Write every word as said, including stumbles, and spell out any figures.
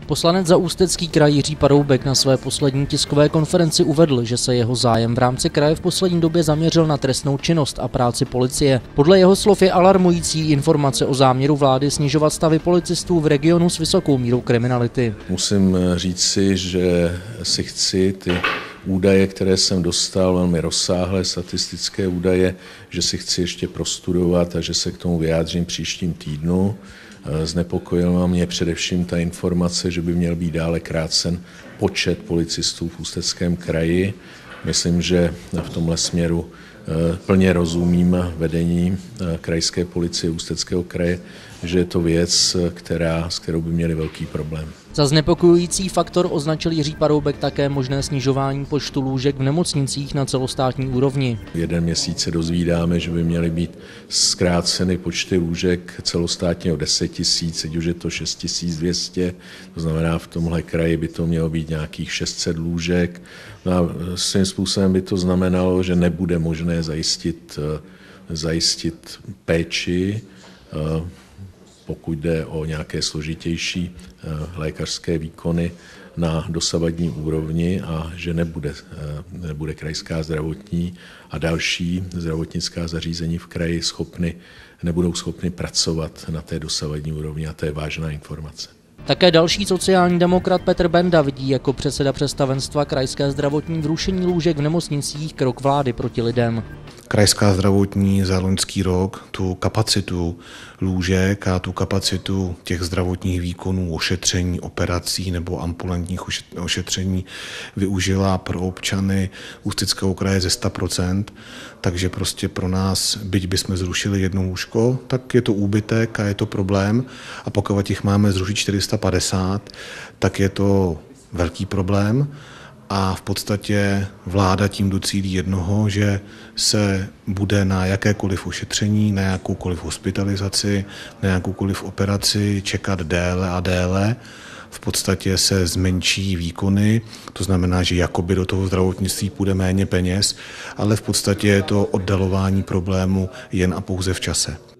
Poslanec za Ústecký kraj Jiří Paroubek na své poslední tiskové konferenci uvedl, že se jeho zájem v rámci kraje v poslední době zaměřil na trestnou činnost a práci policie. Podle jeho slov je alarmující informace o záměru vlády snižovat stavy policistů v regionu s vysokou mírou kriminality. Musím říci, že si chci ty údaje, které jsem dostal, velmi rozsáhlé statistické údaje, že si chci ještě prostudovat a že se k tomu vyjádřím příštím týdnu. Znepokojila mě především ta informace, že by měl být dále krácen počet policistů v Ústeckém kraji. Myslím, že v tomhle směru plně rozumím vedení krajské policie Ústeckého kraje, že je to věc, která, s kterou by měli velký problém. Za znepokojující faktor označil Jiří Paroubek také možné snižování počtu lůžek v nemocnicích na celostátní úrovni. Jeden měsíc se dozvídáme, že by měly být zkráceny počty lůžek celostátně o deset tisíc, teď už je to šest tisíc dvě stě, to znamená v tomhle kraji by to mělo být nějakých šest set lůžek. No a svým způsobem by to znamenalo, že nebude možné zajistit, zajistit péči, pokud jde o nějaké složitější lékařské výkony na dosavadní úrovni a že nebude, nebude krajská zdravotní a další zdravotnická zařízení v kraji schopny, nebudou schopny pracovat na té dosavadní úrovni a to je vážná informace. Také další sociální demokrat Petr Benda vidí jako předseda představenstva krajské zdravotní v rušení lůžek v nemocnicích krok vlády proti lidem. Krajská zdravotní za loňský rok tu kapacitu lůžek a tu kapacitu těch zdravotních výkonů, ošetření, operací nebo ambulantních ošetření využila pro občany Ústeckého kraje ze sto procent, takže prostě pro nás, byť bychom zrušili jedno lůžko, tak je to úbytek a je to problém a pokud jich máme zrušit čtyři sta padesát, tak je to velký problém. A v podstatě vláda tím docílí jednoho, že se bude na jakékoliv ošetření, na jakoukoliv hospitalizaci, na jakoukoliv operaci čekat déle a déle. V podstatě se zmenší výkony, to znamená, že jakoby do toho zdravotnictví půjde méně peněz, ale v podstatě je to oddalování problému jen a pouze v čase.